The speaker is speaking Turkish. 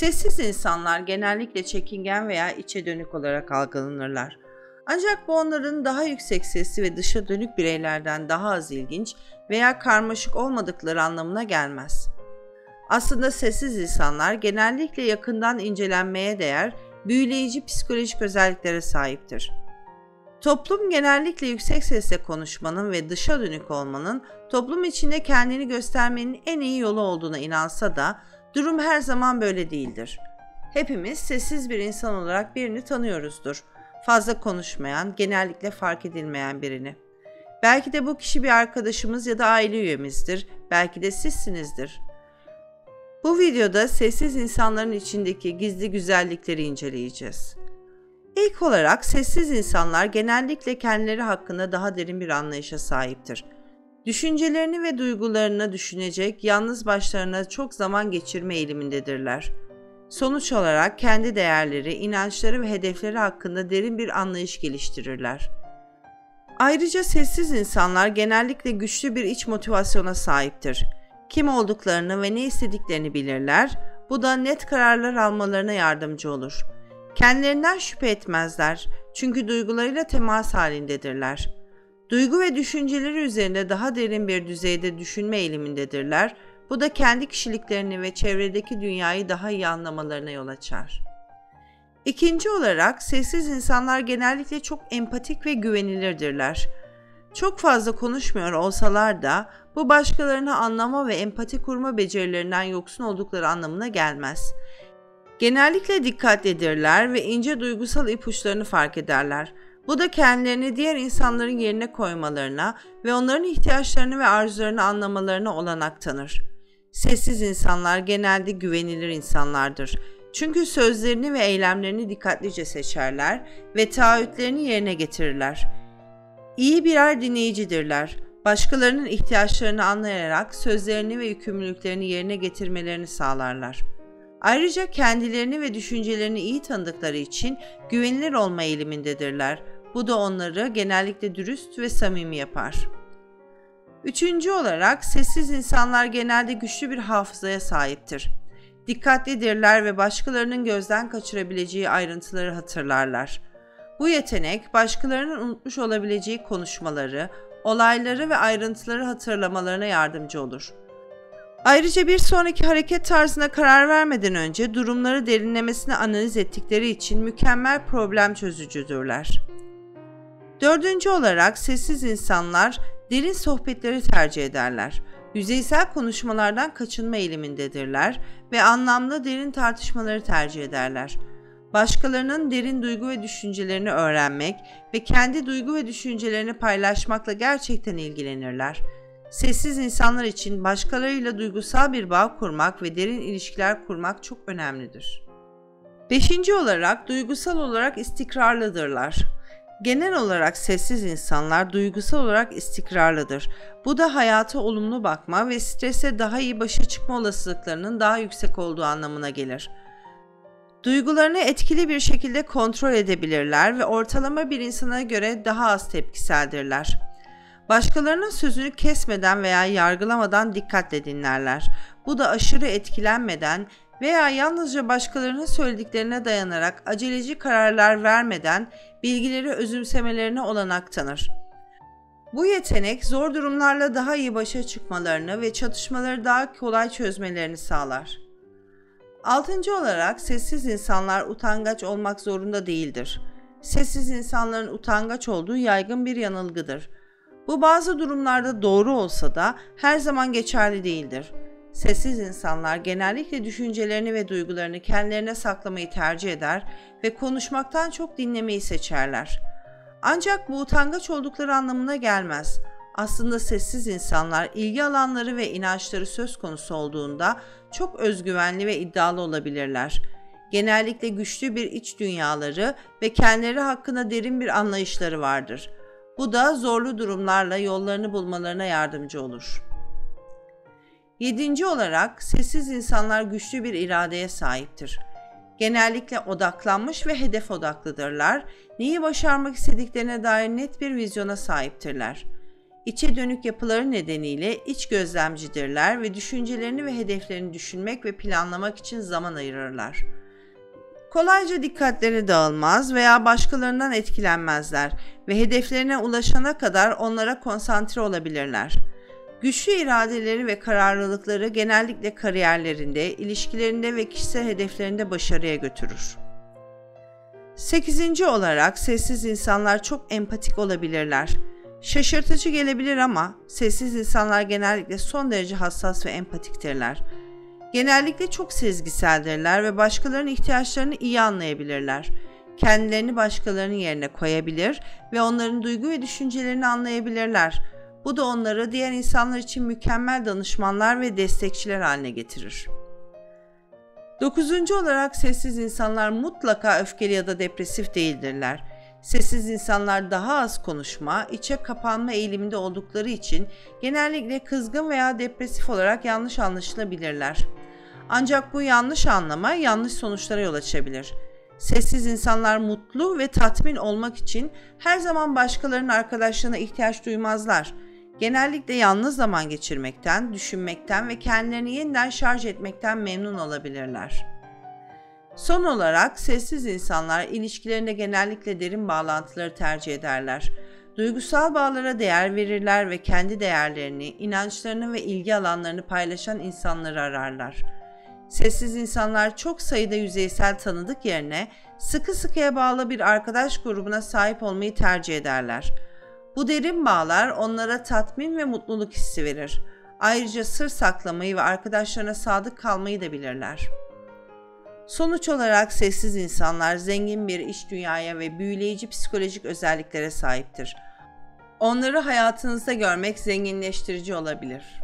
Sessiz insanlar genellikle çekingen veya içe dönük olarak algılanırlar. Ancak bu onların daha yüksek sesli ve dışa dönük bireylerden daha az ilginç veya karmaşık olmadıkları anlamına gelmez. Aslında sessiz insanlar genellikle yakından incelenmeye değer, büyüleyici psikolojik özelliklere sahiptir. Toplum genellikle yüksek sesle konuşmanın ve dışa dönük olmanın toplum içinde kendini göstermenin en iyi yolu olduğuna inansa da durum her zaman böyle değildir. Hepimiz sessiz bir insan olarak birini tanıyoruzdur. Fazla konuşmayan, genellikle fark edilmeyen birini. Belki de bu kişi bir arkadaşımız ya da aile üyemizdir, belki de sizsinizdir. Bu videoda sessiz insanların içindeki gizli güzellikleri inceleyeceğiz. İlk olarak sessiz insanlar genellikle kendileri hakkında daha derin bir anlayışa sahiptir. Düşüncelerini ve duygularını düşünecek, yalnız başlarına çok zaman geçirme eğilimindedirler. Sonuç olarak kendi değerleri, inançları ve hedefleri hakkında derin bir anlayış geliştirirler. Ayrıca sessiz insanlar genellikle güçlü bir iç motivasyona sahiptir. Kim olduklarını ve ne istediklerini bilirler, bu da net kararlar almalarına yardımcı olur. Kendilerinden şüphe etmezler çünkü duygularıyla temas halindedirler. Duygu ve düşünceleri üzerinde daha derin bir düzeyde düşünme eğilimindedirler. Bu da kendi kişiliklerini ve çevredeki dünyayı daha iyi anlamalarına yol açar. İkinci olarak sessiz insanlar genellikle çok empatik ve güvenilirdirler. Çok fazla konuşmuyor olsalar da bu başkalarını anlama ve empati kurma becerilerinden yoksun oldukları anlamına gelmez. Genellikle dikkatlidirler ve ince duygusal ipuçlarını fark ederler. Bu da kendilerini diğer insanların yerine koymalarına ve onların ihtiyaçlarını ve arzularını anlamalarına olanak tanır. Sessiz insanlar genelde güvenilir insanlardır. Çünkü sözlerini ve eylemlerini dikkatlice seçerler ve taahhütlerini yerine getirirler. İyi birer dinleyicidirler. Başkalarının ihtiyaçlarını anlayarak sözlerini ve yükümlülüklerini yerine getirmelerini sağlarlar. Ayrıca kendilerini ve düşüncelerini iyi tanıdıkları için güvenilir olma eğilimindedirler. Bu da onları genellikle dürüst ve samimi yapar. Üçüncü olarak sessiz insanlar genelde güçlü bir hafızaya sahiptir. Dikkatlidirler ve başkalarının gözden kaçırabileceği ayrıntıları hatırlarlar. Bu yetenek başkalarının unutmuş olabileceği konuşmaları, olayları ve ayrıntıları hatırlamalarına yardımcı olur. Ayrıca bir sonraki hareket tarzına karar vermeden önce durumları derinlemesine analiz ettikleri için mükemmel problem çözücüdürler. Dördüncü olarak sessiz insanlar derin sohbetleri tercih ederler. Yüzeysel konuşmalardan kaçınma eğilimindedirler ve anlamlı derin tartışmaları tercih ederler. Başkalarının derin duygu ve düşüncelerini öğrenmek ve kendi duygu ve düşüncelerini paylaşmakla gerçekten ilgilenirler. Sessiz insanlar için başkalarıyla duygusal bir bağ kurmak ve derin ilişkiler kurmak çok önemlidir. Beşinci olarak duygusal olarak istikrarlıdırlar. Genel olarak sessiz insanlar duygusal olarak istikrarlıdır. Bu da hayata olumlu bakma ve strese daha iyi başa çıkma olasılıklarının daha yüksek olduğu anlamına gelir. Duygularını etkili bir şekilde kontrol edebilirler ve ortalama bir insana göre daha az tepkiseldirler. Başkalarının sözünü kesmeden veya yargılamadan dikkatle dinlerler. Bu da aşırı etkilenmeden veya yalnızca başkalarının söylediklerine dayanarak aceleci kararlar vermeden bilgileri özümsemelerine olanak tanır. Bu yetenek zor durumlarla daha iyi başa çıkmalarını ve çatışmaları daha kolay çözmelerini sağlar. Altıncı olarak sessiz insanlar utangaç olmak zorunda değildir. Sessiz insanların utangaç olduğu yaygın bir yanılgıdır. Bu bazı durumlarda doğru olsa da her zaman geçerli değildir. Sessiz insanlar genellikle düşüncelerini ve duygularını kendilerine saklamayı tercih eder ve konuşmaktan çok dinlemeyi seçerler. Ancak bu utangaç oldukları anlamına gelmez. Aslında sessiz insanlar ilgi alanları ve inançları söz konusu olduğunda çok özgüvenli ve iddialı olabilirler. Genellikle güçlü bir iç dünyaları ve kendileri hakkında derin bir anlayışları vardır. Bu da zorlu durumlarla yollarını bulmalarına yardımcı olur. Yedinci olarak sessiz insanlar güçlü bir iradeye sahiptir. Genellikle odaklanmış ve hedef odaklıdırlar, neyi başarmak istediklerine dair net bir vizyona sahiptirler. İçe dönük yapıları nedeniyle iç gözlemcidirler ve düşüncelerini ve hedeflerini düşünmek ve planlamak için zaman ayırırlar. Kolayca dikkatleri dağılmaz veya başkalarından etkilenmezler ve hedeflerine ulaşana kadar onlara konsantre olabilirler. Güçlü iradeleri ve kararlılıkları genellikle kariyerlerinde, ilişkilerinde ve kişisel hedeflerinde başarıya götürür. 8. olarak sessiz insanlar çok empatik olabilirler. Şaşırtıcı gelebilir ama sessiz insanlar genellikle son derece hassas ve empatiktirler. Genellikle çok sezgiseldirler ve başkalarının ihtiyaçlarını iyi anlayabilirler. Kendilerini başkalarının yerine koyabilir ve onların duygu ve düşüncelerini anlayabilirler. Bu da onları diğer insanlar için mükemmel danışmanlar ve destekçiler haline getirir. 9. olarak sessiz insanlar mutlaka öfkeli ya da depresif değildirler. Sessiz insanlar daha az konuşma, içe kapanma eğiliminde oldukları için genellikle kızgın veya depresif olarak yanlış anlaşılabilirler. Ancak bu yanlış anlama yanlış sonuçlara yol açabilir. Sessiz insanlar mutlu ve tatmin olmak için her zaman başkalarının arkadaşlığına ihtiyaç duymazlar. Genellikle yalnız zaman geçirmekten, düşünmekten ve kendilerini yeniden şarj etmekten memnun olabilirler. Son olarak sessiz insanlar ilişkilerinde genellikle derin bağlantıları tercih ederler. Duygusal bağlara değer verirler ve kendi değerlerini, inançlarını ve ilgi alanlarını paylaşan insanları ararlar. Sessiz insanlar çok sayıda yüzeysel tanıdık yerine sıkı sıkıya bağlı bir arkadaş grubuna sahip olmayı tercih ederler. Bu derin bağlar onlara tatmin ve mutluluk hissi verir. Ayrıca sır saklamayı ve arkadaşlarına sadık kalmayı da bilirler. Sonuç olarak sessiz insanlar zengin bir iç dünyaya ve büyüleyici psikolojik özelliklere sahiptir. Onları hayatınızda görmek zenginleştirici olabilir.